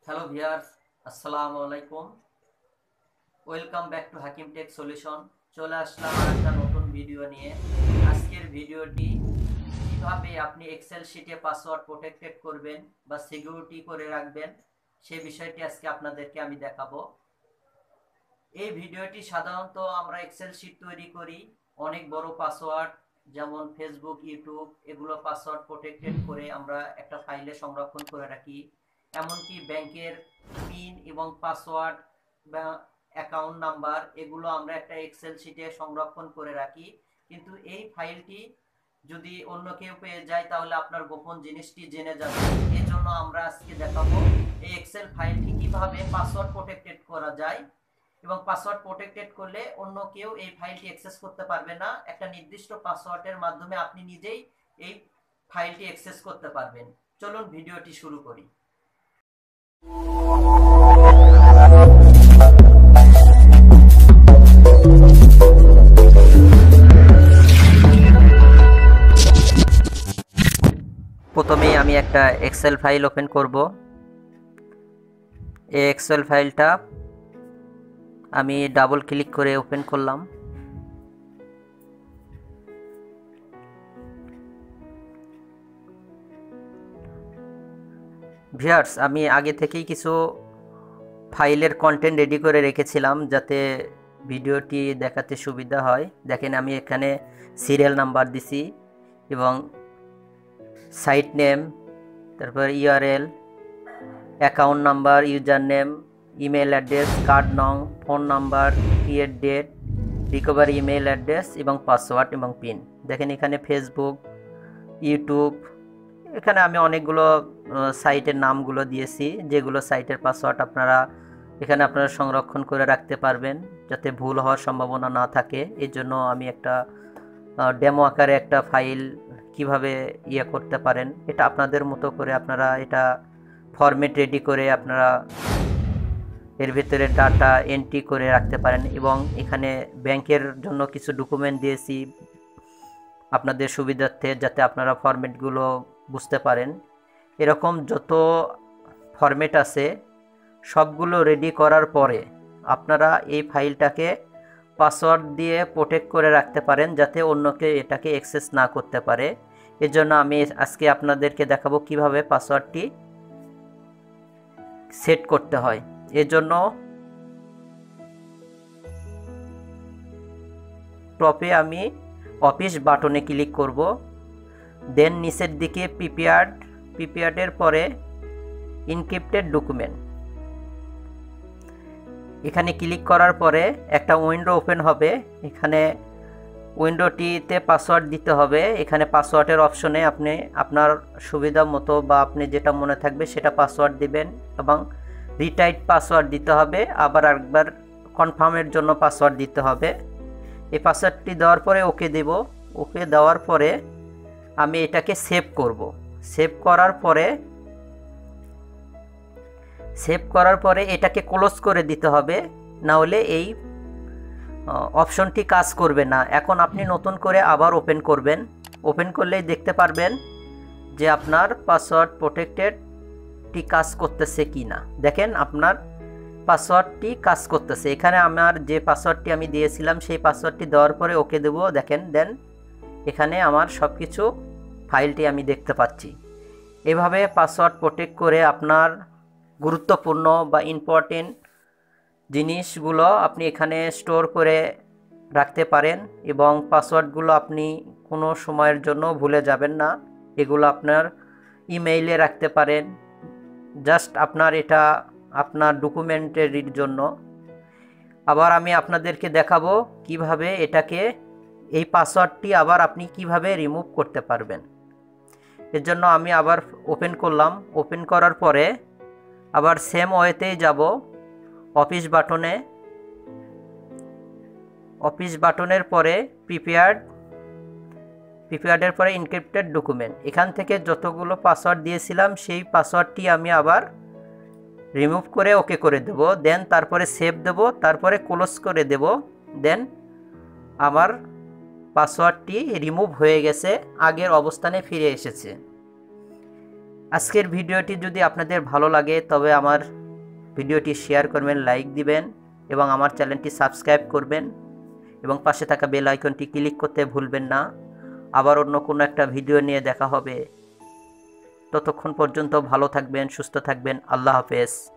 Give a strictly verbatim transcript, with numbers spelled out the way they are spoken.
Hello viewers, আসসালামু আলাইকুম। Welcome back to Hakim tech solution. চলে আসলাম আর একটা নতুন ভিডিও নিয়ে। আজকের ভিডিওটি কিভাবে আপনি এক্সেল শিটে পাসওয়ার্ড প্রোটেক্টেড করবেন বা সিকিউরিটি করে রাখবেন সেই বিষয়টি আজকে আপনাদেরকে আমি দেখাবো। এই ভিডিওটি সাধারণত আমরা এক্সেল শিট তৈরি করি অনেক বড় পাসওয়ার্ড, যেমন ফেসবুক, ইউটিউব, এগুলো পাসওয়ার্ড প্রোটেক্টেড করে আমরা একটা ফাইলে সংরক্ষণ করে রাখি। এমনকি ব্যাংকের পিন এবং পাসওয়ার্ড বা অ্যাকাউন্ট নাম্বার এগুলো আমরা একটা এক্সেল শিটে সংরক্ষণ করে রাখি। কিন্তু এই ফাইলটি যদি অন্য কেউ পেয়ে যায় তাহলে আপনার গোপন জিনিসটি জেনে যাবে। এই জন্য আমরা আজকে দেখাবো এই এক্সেল ফাইলটি কিভাবে পাসওয়ার্ড প্রোটেক্টেড করা যায় এবং পাসওয়ার্ড প্রোটেক্টেড করলে অন্য কেউ এই ফাইলটি অ্যাক্সেস করতে পারবে না। একটা নির্দিষ্ট পাসওয়ার্ডের মাধ্যমে আপনি নিজেই এই ফাইলটি অ্যাক্সেস করতে পারবেন। চলুন ভিডিওটি শুরু করি। প্রথমেই আমি একটা এক্সেল ফাইল ওপেন করব। এই এক্সেল ফাইলটা আমি ডাবল ক্লিক করে ওপেন করলাম। ভিউয়ার্স, আমি আগে থেকেই কিছু ফাইলের কন্টেন্ট রেডি করে রেখেছিলাম যাতে ভিডিওটি দেখাতে সুবিধা হয়। দেখেন, আমি এখানে সিরিয়াল নাম্বার দিছি এবং সাইট নেম, তারপর URL, account number, user name, email address, card নং, phone number, create date, recovery email address এবং পাসওয়ার্ড এবং পিন। দেখেন এখানে ফেসবুক, ইউটিউব, এখানে আমি অনেকগুলো সাইটের নামগুলো দিয়েছি যেগুলো সাইটের পাসওয়ার্ড আপনারা এখানে আপনারা সংরক্ষণ করে রাখতে পারবেন যাতে ভুল হওয়ার সম্ভাবনা না থাকে। এই জন্য আমি একটা ডেমো আকারে একটা ফাইল কিভাবে ইয়ে করতে পারেন এটা আপনাদের মতো করে আপনারা এটা ফরম্যাট রেডি করে আপনারা এর ভিতরে ডাটা এন্ট্রি করে রাখতে পারেন। এবং এখানে ব্যাংকের জন্য কিছু ডকুমেন্ট দিয়েছি আপনাদের সুবিধার্থে যাতে আপনারা ফরম্যাটগুলো বুঝতে পারেন। এরকম যত ফরম্যাট আছে সবগুলো রেডি করার পরে আপনারা এই ফাইলটাকে পাসওয়ার্ড দিয়ে প্রোটেক্ট করে রাখতে পারেন যাতে অন্য কেউ এটাকে অ্যাক্সেস না করতে পারে। এজন্য আমি আজকে আপনাদেরকে দেখাবো কিভাবে পাসওয়ার্ডটি সেট করতে হয়। এজন্য টপে আমি অফিস বাটনে ক্লিক করব, দেন নিচের দিকে প্রিপেয়ার্ড, প্রিপেয়ার্ডের পরে এনক্রিপ্টেড ডকুমেন্ট, এখানে ক্লিক করার পরে একটা উইন্ডো ওপেন হবে। এখানে উইন্ডোটিতে পাসওয়ার্ড দিতে হবে। এখানে পাসওয়ার্ডের অপশনে আপনি আপনার সুবিধা মতো বা আপনি যেটা মনে থাকবে সেটা পাসওয়ার্ড দিবেন এবং রিটাইট পাসওয়ার্ড দিতে হবে। আবার একবার কনফার্মের জন্য পাসওয়ার্ড দিতে হবে। এই পাসওয়ার্ডটি দেওয়ার পরে ওকে দেব। ওকে দেওয়ার পরে আমি এটাকে সেভ করব। সেভ করার পরে সেভ করার পরে এটাকে ক্লোজ করে দিতে হবে, না হলে এই অপশনটি কাজ করবে না। এখন আপনি নতুন করে আবার ওপেন করবেন। ওপেন করলেই দেখতে পারবেন যে আপনার পাসওয়ার্ড প্রোটেক্টেডটি কাজ করতেছে কি না। দেখেন আপনার পাসওয়ার্ডটি কাজ করতেছে। এখানে আমার যে পাসওয়ার্ডটি আমি দিয়েছিলাম সেই পাসওয়ার্ডটি দেওয়ার পরে ওকে দেব। দেখেন দেন এখানে আমার সব কিছু ফাইলটি আমি দেখতে পাচ্ছি। এভাবে পাসওয়ার্ড প্রোটেক্ট করে আপনার গুরুত্বপূর্ণ বা ইম্পর্টেন্ট জিনিসগুলো আপনি এখানে স্টোর করে রাখতে পারেন এবং পাসওয়ার্ডগুলো আপনি কোনো সময়ের জন্য ভুলে যাবেন না। এগুলো আপনার ইমেইলে রাখতে পারেন, জাস্ট আপনার এটা আপনার ডকুমেন্টের জন্য। আবার আমি আপনাদেরকে দেখাবো কিভাবে এটাকে এই পাসওয়ার্ডটি আবার আপনি কিভাবে রিমুভ করতে পারবেন। এর জন্য আমি আবার ওপেন করলাম। ওপেন করার পরে আবার সেম ওয়েতেই যাব অফিস বাটনে। অফিস বাটনের পরে প্রিপেয়ার্ড, প্রিপেয়ার্ডের পরে এনক্রিপ্টেড ডকুমেন্ট, এখান থেকে যতগুলো পাসওয়ার্ড দিয়েছিলাম সেই পাসওয়ার্ডটি আমি আবার রিমুভ করে ওকে করে দেব। দেন তারপরে সেভ দেব, তারপরে ক্লোজ করে দেব। দেন আমার পাসওয়ার্ডটি রিমুভ হয়ে গেছে, আগের অবস্থানে ফিরে এসেছে। আজকের ভিডিওটি যদি আপনাদের ভালো লাগে তবে আমার ভিডিওটি শেয়ার করবেন, লাইক দিবেন এবং আমার চ্যানেলটি সাবস্ক্রাইব করবেন এবং পাশে থাকা বেল আইকনটি ক্লিক করতে ভুলবেন না। আবার অন্য কোনো একটা ভিডিও নিয়ে দেখা হবে। ততক্ষণ পর্যন্ত ভালো থাকবেন, সুস্থ থাকবেন। আল্লাহ হাফেজ।